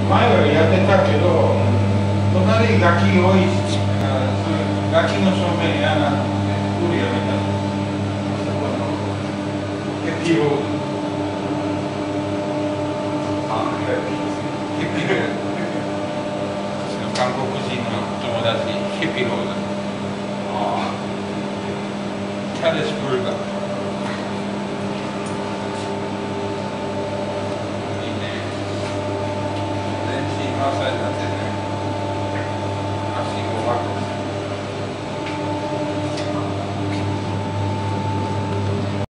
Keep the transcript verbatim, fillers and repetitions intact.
前はやってたけど、隣にガキ多いし、ガキの正面やな、売りやめた。ヘッピーロード。あ、ヘッピーロード。韓国人の友達、ヘッピーロード。ああ。キャリスブルガー。いいね。全身マッサージになってる。